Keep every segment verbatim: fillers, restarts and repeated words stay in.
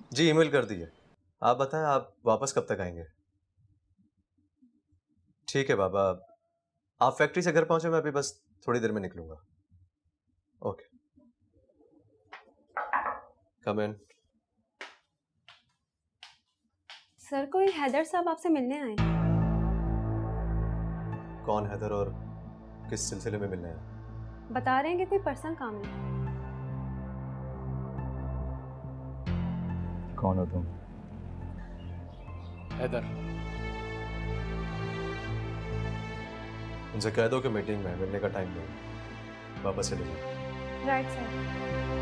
जी email कर दी है। आप बताएं आप वापस कब तक आएंगे? ठीक है बाबा, आप फैक्ट्री से घर पहुंचे, मैं अभी बस थोड़ी देर में निकलूंगा। ओके, कम इन। सर, कोई हैदर साहब आपसे मिलने आए हैं। कौन हैदर और किस सिलसिले में मिलने आए? बता रहे हैं कि कोई पर्सनल काम है। कौन हो तुम? हैदर। उनसे कह दो कि मीटिंग में मिलने का टाइम नहीं, वापस चले जाओ। Right sir.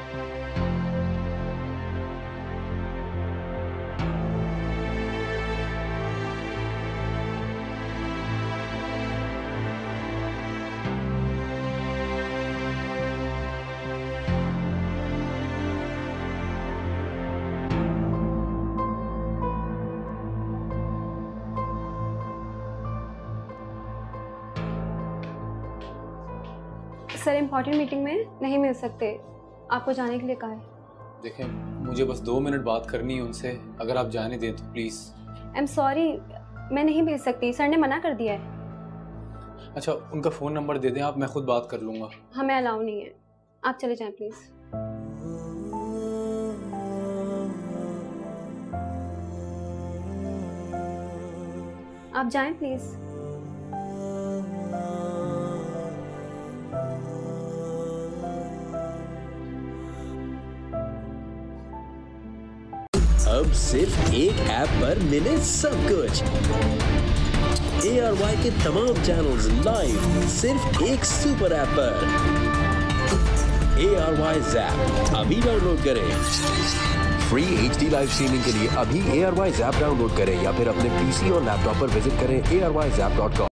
Sir, important meeting में नहीं मिल सकते, आपको जाने के लिए कहा है। देखें, मुझे बस दो मिनट बात करनी है उनसे, अगर आप जाने दें तो प्लीज़। आई एम सॉरी, मैं नहीं भेज सकती, सर ने मना कर दिया है। अच्छा, उनका फ़ोन नंबर दे दें आप, मैं खुद बात कर लूँगा। हमें अलाउ नहीं है, आप चले जाएं प्लीज़। आप जाएं प्लीज़। अब सिर्फ एक ऐप पर मिले सब कुछ। ए आर वाई के तमाम चैनल्स लाइव सिर्फ एक सुपर ऐप पर। ए आर वाई ज़ैप अभी डाउनलोड करें। Free H D live streaming के लिए अभी A R Y Zap download करें या फिर अपने पीसी और लैपटॉप पर विजिट करें A R Y Zap dot com.